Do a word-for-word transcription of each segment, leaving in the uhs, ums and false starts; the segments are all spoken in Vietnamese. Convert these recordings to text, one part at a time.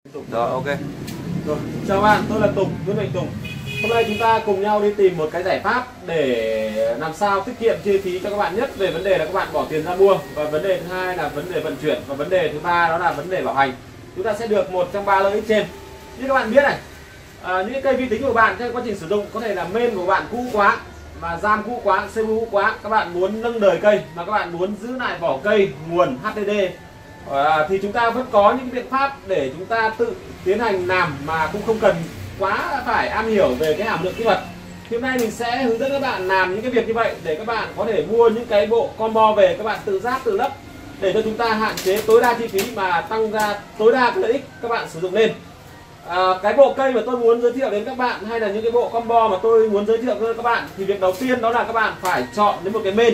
Rồi, ok. Rồi, chào bạn, tôi là Tùng, Nguyễn Mạnh Tùng. Hôm nay chúng ta cùng nhau đi tìm một cái giải pháp để làm sao tiết kiệm chi phí cho các bạn nhất về vấn đề là các bạn bỏ tiền ra mua, và vấn đề thứ hai là vấn đề vận chuyển, và vấn đề thứ ba đó là vấn đề bảo hành. Chúng ta sẽ được một trong ba lợi ích trên. Như các bạn biết này, à, những cây vi tính của bạn trong quá trình sử dụng có thể là main của bạn cũ quá, và RAM cũ quá, xê pê u cũ quá, các bạn muốn nâng đời cây mà các bạn muốn giữ lại vỏ cây, nguồn hát đê đê, à, thì chúng ta vẫn có những biện pháp để chúng ta tự tiến hành làm mà cũng không cần quá phải am hiểu về cái hàm lượng kỹ thuật. Thì hôm nay mình sẽ hướng dẫn các bạn làm những cái việc như vậy để các bạn có thể mua những cái bộ combo về, các bạn tự ráp tự lắp để cho chúng ta hạn chế tối đa chi phí mà tăng ra tối đa cái lợi ích các bạn sử dụng lên. À, cái bộ cây mà tôi muốn giới thiệu đến các bạn, hay là những cái bộ combo mà tôi muốn giới thiệu với các bạn, thì việc đầu tiên đó là các bạn phải chọn đến một cái main.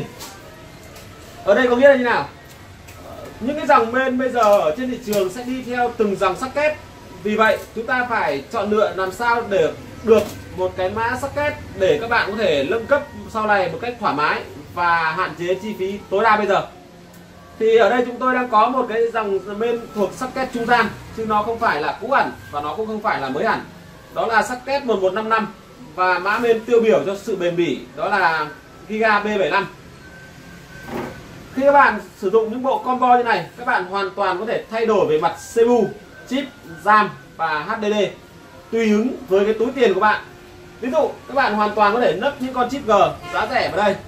Ở đây có nghĩa là như nào? Những cái dòng main bây giờ ở trên thị trường sẽ đi theo từng dòng socket. Vì vậy chúng ta phải chọn lựa làm sao để được một cái mã socket để các bạn có thể nâng cấp sau này một cách thoải mái và hạn chế chi phí tối đa bây giờ. Thì ở đây chúng tôi đang có một cái dòng main thuộc socket trung gian, chứ nó không phải là cũ hẳn và nó cũng không phải là mới hẳn. Đó là socket một một năm năm, và mã main tiêu biểu cho sự bền bỉ đó là Giga B bảy mươi lăm. Khi các bạn sử dụng những bộ combo như này, các bạn hoàn toàn có thể thay đổi về mặt xê pê u, chip, RAM và hát đê đê tùy ứng với cái túi tiền của bạn. Ví dụ các bạn hoàn toàn có thể nấp những con chip G giá rẻ vào đây,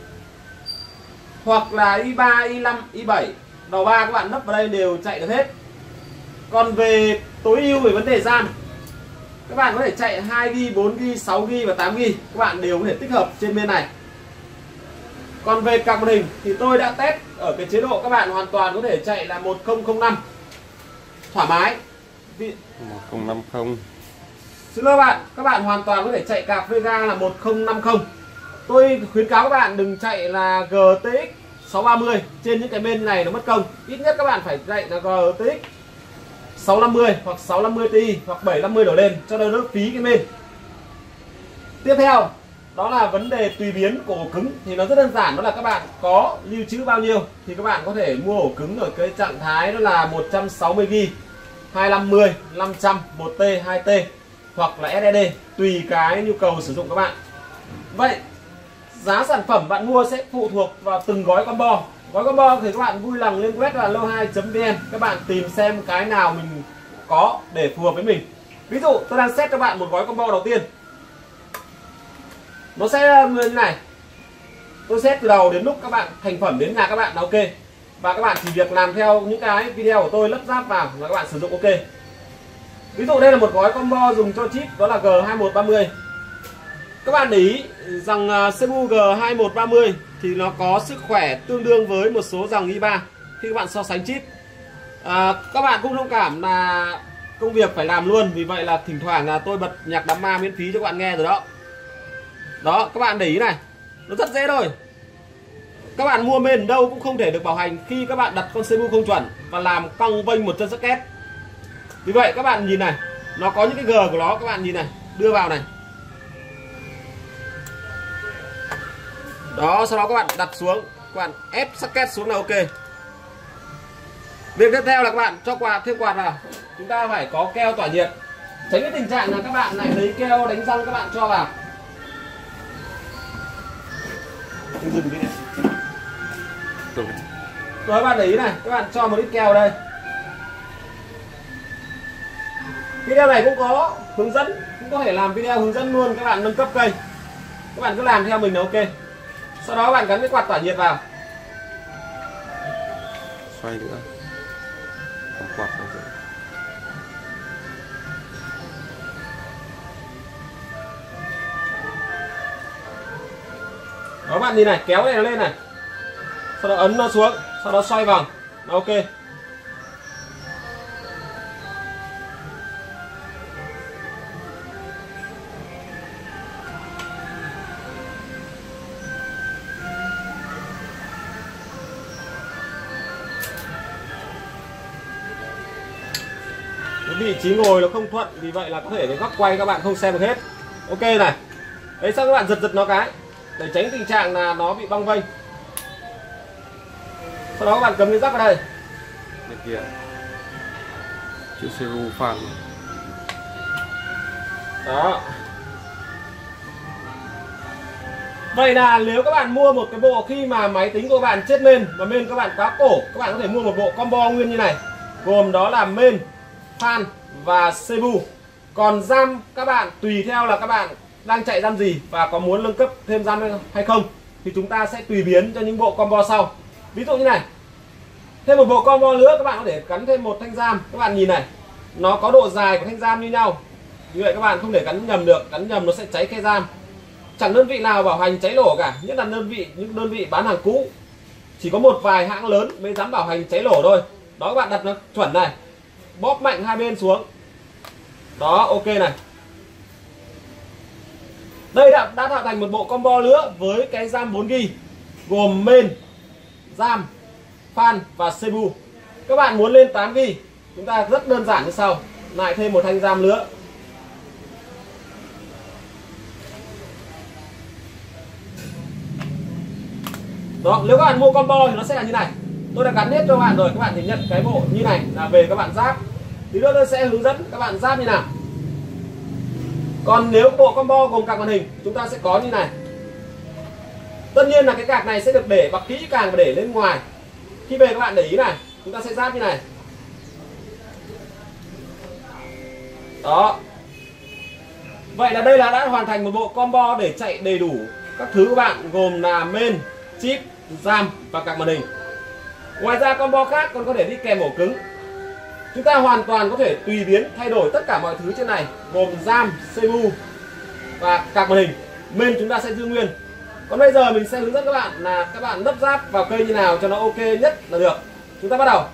hoặc là i ba, i năm, i bảy đầu ba các bạn nấp vào đây đều chạy được hết. Còn về tối ưu về vấn đề RAM, các bạn có thể chạy hai gi ga bai, bốn gi ga bai, sáu gi ga bai và tám gi ga bai, các bạn đều có thể tích hợp trên bên này. Còn về card màn hình thì tôi đã test ở cái chế độ các bạn hoàn toàn có thể chạy là một không không năm thoải mái. một không năm không. Xin lỗi bạn, các bạn hoàn toàn có thể chạy card Vega là một không năm không. Tôi khuyến cáo các bạn đừng chạy là giê tê ích sáu ba mươi, trên những cái bên này nó mất công. Ít nhất các bạn phải chạy là giê tê ích sáu năm mươi hoặc sáu năm mươi Ti hoặc bảy năm mươi đổ lên cho đỡ phí cái bên. Tiếp theo đó là vấn đề tùy biến của ổ cứng, thì nó rất đơn giản, đó là các bạn có lưu trữ bao nhiêu thì các bạn có thể mua ổ cứng ở cái trạng thái đó là một trăm sáu mươi gi ga bai, hai năm mươi, năm trăm, một tê, hai tê hoặc là ét ét đê tùy cái nhu cầu sử dụng các bạn. Vậy giá sản phẩm bạn mua sẽ phụ thuộc vào từng gói combo. Gói combo thì các bạn vui lòng lên web là lô hai chấm vn, các bạn tìm xem cái nào mình có để phù hợp với mình. Ví dụ tôi đang set cho bạn một gói combo đầu tiên, nó sẽ như này. Tôi set từ đầu đến lúc các bạn thành phẩm đến nhà các bạn là ok, và các bạn chỉ việc làm theo những cái video của tôi lắp ráp vào là các bạn sử dụng ok. Ví dụ đây là một gói combo dùng cho chip đó là G hai một ba mươi. Các bạn để ý rằng xê pê u G hai một ba mươi thì nó có sức khỏe tương đương với một số dòng i ba khi các bạn so sánh chip. À, các bạn cũng thông cảm là công việc phải làm luôn, vì vậy là thỉnh thoảng là tôi bật nhạc đám ma miễn phí cho các bạn nghe rồi đó. Đó, các bạn để ý này, nó rất dễ thôi. Các bạn mua main đâu cũng không thể được bảo hành khi các bạn đặt con xê pê u không chuẩn và làm cong vênh một chân socket. Vì vậy các bạn nhìn này, nó có những cái G của nó, các bạn nhìn này, đưa vào này. Đó, sau đó các bạn đặt xuống, các bạn ép socket xuống là ok. Việc tiếp theo là các bạn cho quạt, thêm quạt vào. Chúng ta phải có keo tỏa nhiệt, tránh cái tình trạng là các bạn lại lấy keo đánh răng các bạn cho vào. Dừng đi. Rồi các bạn để ý này, các bạn cho một ít keo đây. Video này cũng có hướng dẫn, cũng có thể làm video hướng dẫn luôn các bạn nâng cấp cây. Các bạn cứ làm theo mình là ok. Sau đó các bạn gắn cái quạt tỏa nhiệt vào. Xoay nữa. Cầm quạt này rồi. Đó, bạn nhìn này, kéo này nó lên này, sau đó ấn nó xuống, sau đó xoay vòng, ok. Vị trí ngồi nó không thuận, vì vậy là có thể cái góc quay các bạn không xem được hết. Ok này, đấy, sau các bạn giật giật nó cái để tránh tình trạng là nó bị bong vênh. Sau đó các bạn cầm cái rắc vào đây. Bên kia chữ xê pê u fan. Đó. Vậy là nếu các bạn mua một cái bộ khi mà máy tính của các bạn chết main và main các bạn quá cổ, các bạn có thể mua một bộ combo nguyên như này, gồm đó là main, fan và xê pê u. Còn RAM các bạn tùy theo là các bạn đang chạy RAM gì và có muốn nâng cấp thêm RAM hay không thì chúng ta sẽ tùy biến cho những bộ combo sau. Ví dụ như này, thêm một bộ combo nữa các bạn có thể gắn thêm một thanh RAM. Các bạn nhìn này, nó có độ dài của thanh RAM như nhau, như vậy các bạn không thể gắn nhầm được, gắn nhầm nó sẽ cháy khe RAM. Chẳng đơn vị nào bảo hành cháy nổ cả, nhất là đơn vị những đơn vị bán hàng cũ. Chỉ có một vài hãng lớn mới dám bảo hành cháy nổ thôi. Đó, các bạn đặt nó chuẩn này, bóp mạnh hai bên xuống. Đó, ok này. Đây đã, đã tạo thành một bộ combo nữa với cái RAM bốn gi-ga-bai gồm main, RAM, fan và xê pê u. Các bạn muốn lên tám gi-ga-bai, chúng ta rất đơn giản như sau, lại thêm một thanh RAM nữa. Đó, nếu các bạn mua combo thì nó sẽ là như này. Tôi đã gắn hết cho các bạn rồi, các bạn thì nhận cái bộ như này là về các bạn ráp. Tí nữa tôi sẽ hướng dẫn các bạn ráp như nào. Còn nếu bộ combo gồm card màn hình, chúng ta sẽ có như này. Tất nhiên là cái card này sẽ được để bọc kỹ càng và để lên ngoài. Khi về các bạn để ý này, chúng ta sẽ ráp như này. Đó. Vậy là đây là đã hoàn thành một bộ combo để chạy đầy đủ các thứ của bạn, gồm là main, chip, RAM và card màn hình. Ngoài ra combo khác còn có thể đi kèm ổ cứng. Chúng ta hoàn toàn có thể tùy biến thay đổi tất cả mọi thứ trên này, gồm RAM, xê pê u và card màn hình. Main chúng ta sẽ giữ nguyên. Còn bây giờ mình sẽ hướng dẫn các bạn là các bạn lắp ráp vào cây như nào cho nó ok nhất là được. Chúng ta bắt đầu.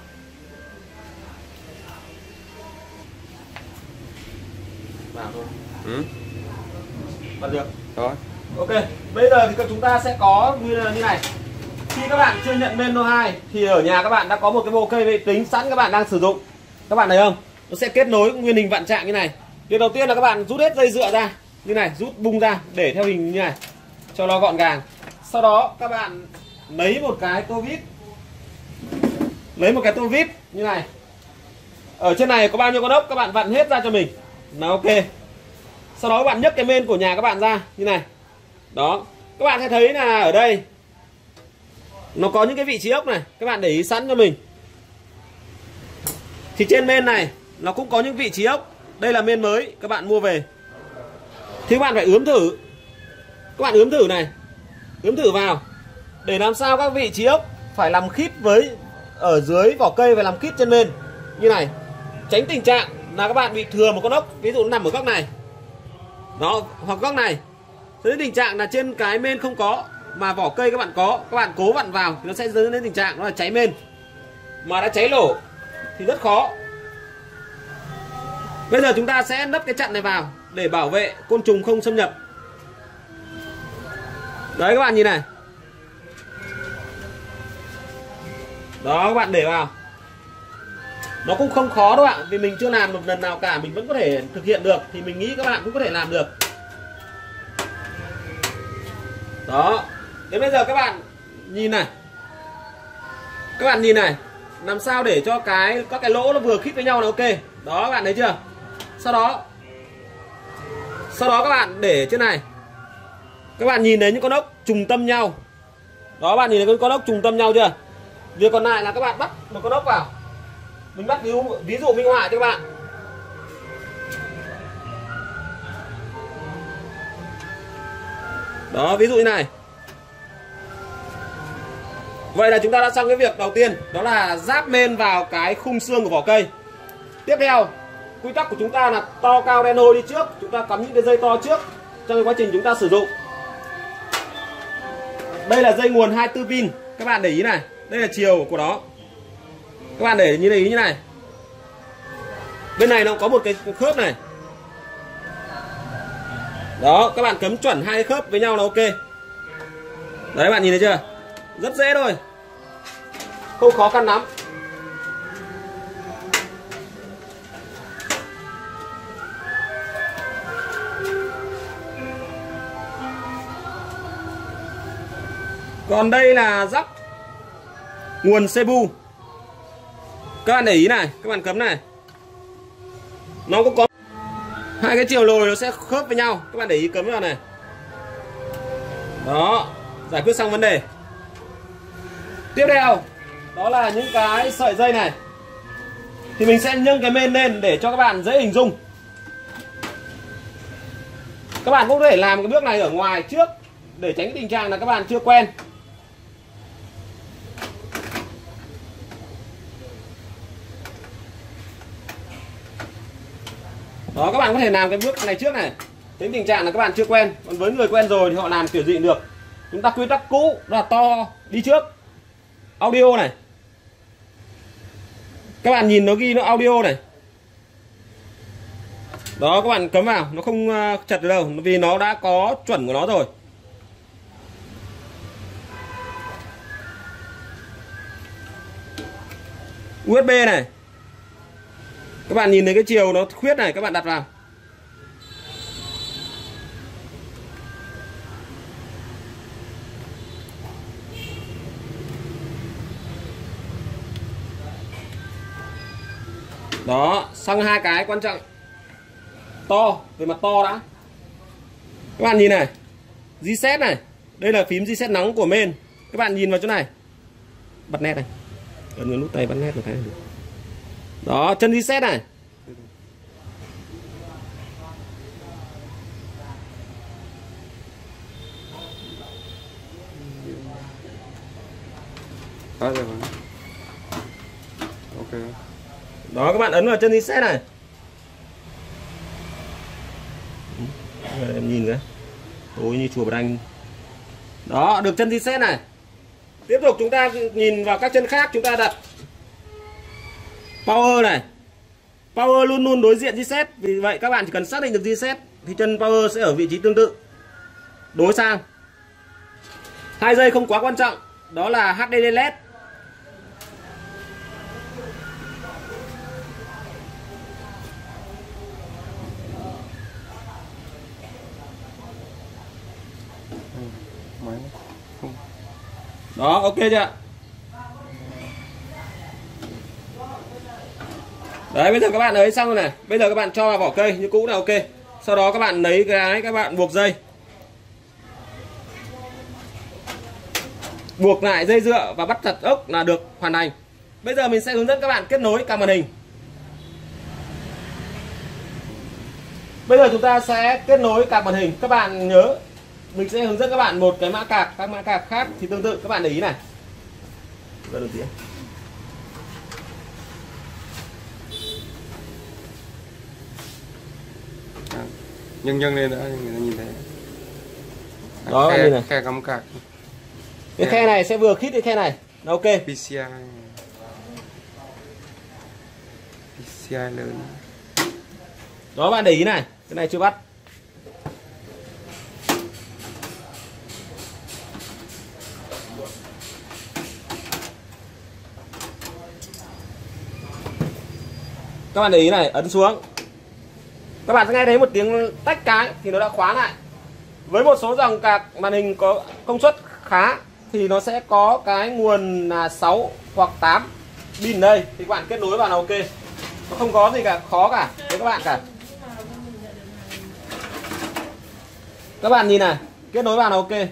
Vào thôi. Ừ. Bật được. Rồi. Ok, bây giờ thì chúng ta sẽ có như này. Khi các bạn chưa nhận main hai thì ở nhà các bạn đã có một cái bộ cây vệ tính sẵn các bạn đang sử dụng. Các bạn thấy không? Nó sẽ kết nối nguyên hình vạn trạng như này. Điều đầu tiên là các bạn rút hết dây dựa ra như này, rút bung ra để theo hình như này cho nó gọn gàng. Sau đó các bạn lấy một cái tô vít, lấy một cái tô vít như này. Ở trên này có bao nhiêu con ốc các bạn vặn hết ra cho mình là ok. Sau đó các bạn nhấc cái main của nhà các bạn ra như này. Đó, các bạn sẽ thấy là ở đây nó có những cái vị trí ốc này, các bạn để ý sẵn cho mình. Thì trên main này nó cũng có những vị trí ốc. Đây là main mới các bạn mua về. Thì các bạn phải ướm thử. Các bạn ướm thử này, ướm thử vào để làm sao các vị trí ốc phải làm khít với ở dưới vỏ cây, và làm khít trên main như này. Tránh tình trạng là các bạn bị thừa một con ốc, ví dụ nó nằm ở góc này. Đó, hoặc góc này. Đến tình trạng là trên cái main không có mà vỏ cây các bạn có, các bạn cố vặn vào thì nó sẽ dẫn đến tình trạng nó là cháy main. Mà đã cháy nổ thì rất khó. Bây giờ chúng ta sẽ lắp cái chặn này vào để bảo vệ côn trùng không xâm nhập. Đấy, các bạn nhìn này. Đó, các bạn để vào. Nó cũng không khó đâu ạ, vì mình chưa làm một lần nào cả, mình vẫn có thể thực hiện được. Thì mình nghĩ các bạn cũng có thể làm được. Đó. Đến bây giờ các bạn nhìn này. Các bạn nhìn này, làm sao để cho cái các cái lỗ nó vừa khít với nhau là ok. Đó, các bạn thấy chưa? Sau đó Sau đó các bạn để trên này. Các bạn nhìn thấy những con ốc trùng tâm nhau. Đó, các bạn nhìn thấy những con ốc trùng tâm nhau chưa? Việc còn lại là các bạn bắt một con ốc vào. Mình bắt ví dụ, ví dụ minh họa cho các bạn. Đó, ví dụ như này. Vậy là chúng ta đã xong cái việc đầu tiên, đó là ráp main vào cái khung xương của vỏ cây. Tiếp theo, quy tắc của chúng ta là to cao đen hôi đi trước. Chúng ta cắm những cái dây to trước trong quá trình chúng ta sử dụng. Đây là dây nguồn hai mươi tư pin. Các bạn để ý này, đây là chiều của nó. Các bạn để như ý như này. Bên này nó có một cái khớp này. Đó, các bạn cắm chuẩn hai cái khớp với nhau là ok. Đấy, các bạn nhìn thấy chưa? Rất dễ thôi, không khó khăn lắm. Còn đây là rắc nguồn xê pê u. Các bạn để ý này, các bạn cắm này. Nó cũng có Hai cái chiều lồi nó sẽ khớp với nhau, các bạn để ý cấm vào này. Đó, giải quyết xong vấn đề. Tiếp theo đó là những cái sợi dây này, thì mình sẽ nâng cái main lên để cho các bạn dễ hình dung. Các bạn cũng có thể làm cái bước này ở ngoài trước để tránh tình trạng là các bạn chưa quen. Đó, các bạn có thể làm cái bước này trước này, tránh tình trạng là các bạn chưa quen. Còn với người quen rồi thì họ làm kiểu gì cũng được. Chúng ta quy tắc cũ là to đi trước. Audio này, các bạn nhìn nó ghi nó audio này. Đó, các bạn cấm vào, nó không chật được đâu, vì nó đã có chuẩn của nó rồi. u ét bê này, các bạn nhìn thấy cái chiều nó khuyết này, các bạn đặt vào. Đó, xong hai cái quan trọng to, về mặt to đã. Các bạn nhìn này, reset này, đây là phím reset nóng của main. Các bạn nhìn vào chỗ này, bật nét này, ấn cái nút tay bật nét một cái. Đó, chân reset này. Đó rồi. Ok. Đó, các bạn ấn vào chân reset này. Em nhìn cái tối như chùa Bà Đanh. Đó, được chân reset này. Tiếp tục chúng ta nhìn vào các chân khác, chúng ta đặt power này. Power luôn luôn đối diện reset, vì vậy các bạn chỉ cần xác định được reset thì chân power sẽ ở vị trí tương tự, đối sang. Hai dây không quá quan trọng, đó là hát đê đê led. Đó, ok chưa? Đấy, bây giờ các bạn ấy xong rồi này. Bây giờ các bạn cho vào vỏ cây như cũ là ok. Sau đó các bạn lấy cái các bạn buộc dây, buộc lại dây dựa và bắt chặt ốc là được hoàn thành. Bây giờ mình sẽ hướng dẫn các bạn kết nối cả màn hình. Bây giờ chúng ta sẽ kết nối cả màn hình. Các bạn nhớ mình sẽ hướng dẫn các bạn một cái mã cạc, các mã cạc khác thì tương tự, các bạn để ý này. Đầu tiên. À, nhân nhân lên nữa người ta nhìn thấy. À, đó, khe, này. Khe cắm cạc. Cái khe này sẽ vừa khít cái khe này. Đó, ok. pê xê i. pê xê i lớn. Đó, bạn để ý này, cái này chưa bắt. Các bạn để ý này, ấn xuống. Các bạn sẽ nghe thấy một tiếng tách cái thì nó đã khóa lại. Với một số dòng cạc màn hình có công suất khá thì nó sẽ có cái nguồn là sáu hoặc tám pin đây, thì các bạn kết nối vào là ok. Nó không có gì cả khó cả với các bạn cả. Các bạn nhìn này, kết nối vào là ok.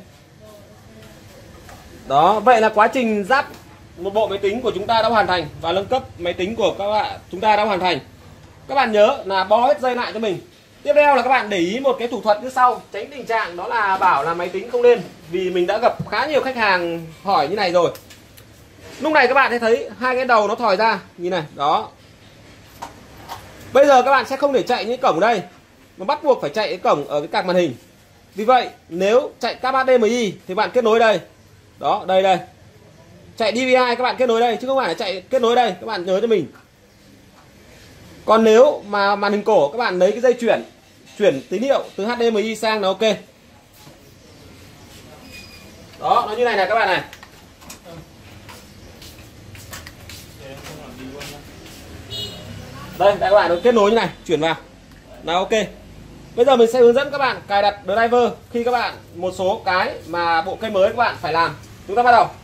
Đó, vậy là quá trình ráp một bộ máy tính của chúng ta đã hoàn thành, và nâng cấp máy tính của các bạn chúng ta đã hoàn thành. Các bạn nhớ là bo hết dây lại cho mình. Tiếp theo là các bạn để ý một cái thủ thuật như sau, tránh tình trạng đó là bảo là máy tính không lên, vì mình đã gặp khá nhiều khách hàng hỏi như này rồi. Lúc này các bạn sẽ thấy hai cái đầu nó thòi ra, nhìn này, đó. Bây giờ các bạn sẽ không thể chạy những cổng đây, mà bắt buộc phải chạy cái cổng ở cái card màn hình. Vì vậy nếu chạy cáp hát đê em i thì bạn kết nối đây. Đó, đây đây. Chạy đê vê i các bạn kết nối đây, chứ không phải là chạy kết nối đây, các bạn nhớ cho mình. Còn nếu mà màn hình cổ các bạn lấy cái dây chuyển, chuyển tín hiệu từ hát đê em i sang là ok. Đó, nó như này này các bạn này. Đây, các bạn nó kết nối như này, chuyển vào là ok. Bây giờ mình sẽ hướng dẫn các bạn cài đặt driver khi các bạn một số cái mà bộ cây mới các bạn phải làm. Chúng ta bắt đầu.